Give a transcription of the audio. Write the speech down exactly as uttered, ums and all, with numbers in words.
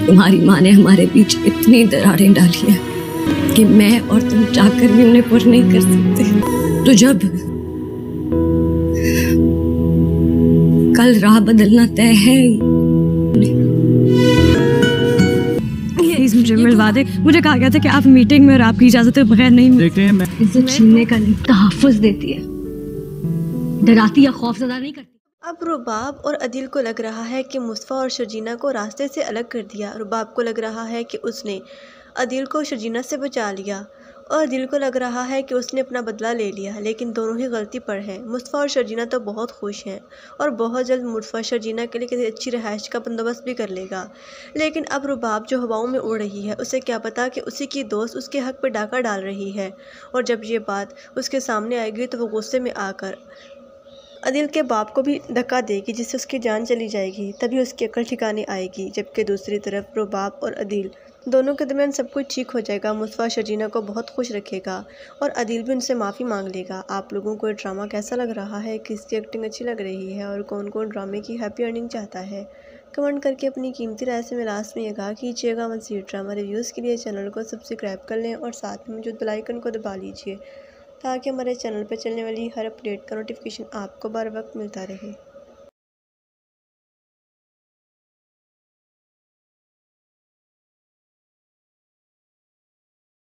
तुम्हारी माँ ने हमारे बीच इतनी दरारें डाली है कि मैं और तुम चाहकर भी उन्हें पूरी नहीं कर सकते। तो जब कल राह बदलना तय है, मुझे मिलवा दे। मुझे कहा गया था कि आप मीटिंग में और आपकी इजाजत के बगैर नहीं। देखते हैं, मैं इज्जत छीनने का नहीं, तहफ़्फ़ुज़ देती है, डराती या खौफज़दा नहीं करती। अब रुबाब और अदिल को लग रहा है कि मुस्तफ़ा और शर्जीना को रास्ते से अलग कर दिया। रुबाब को लग रहा है कि उसने अदिल को शर्जीना से बचा लिया और अदिल को लग रहा है कि उसने अपना बदला ले लिया, लेकिन दोनों ही गलती पर हैं। मुस्तफ़ा और शर्जीना तो बहुत खुश हैं और बहुत जल्द मुस्तफ़ा शर्जीना के लिए किसी अच्छी रहायश का बंदोबस्त भी कर लेगा। लेकिन अब रुबाब जो हवाओं में उड़ रही है, उसे क्या पता कि उसी की दोस्त उसके हक़ पर डाका डाल रही है, और जब ये बात उसके सामने आएगी तो वो गुस्से में आकर अदिल के बाप को भी धक्का देगी, जिससे उसकी जान चली जाएगी। तभी उसकी अकल ठिकाने आएगी। जबकि दूसरी तरफ रुबाब और अदिल दोनों के दरमियान सब कुछ ठीक हो जाएगा। मुस्तफ़ा शर्जीना को बहुत खुश रखेगा और अदिल भी उनसे माफ़ी मांग लेगा। आप लोगों को ये ड्रामा कैसा लग रहा है, किसकी एक्टिंग अच्छी लग रही है और कौन कौन ड्रामे की हैप्पी एंडिंग चाहता है, कमेंट करके अपनी कीमती राय से में लास्ट में आगाह कीजिएगा। मज़ीद ड्रामा रिव्यूज़ के लिए चैनल को सब्सक्राइब कर लें और साथ में मौजूद बेल आइकन को दबा लीजिए ताकि हमारे चैनल पर चलने वाली हर अपडेट का नोटिफिकेशन आपको बार वक्त मिलता रहे।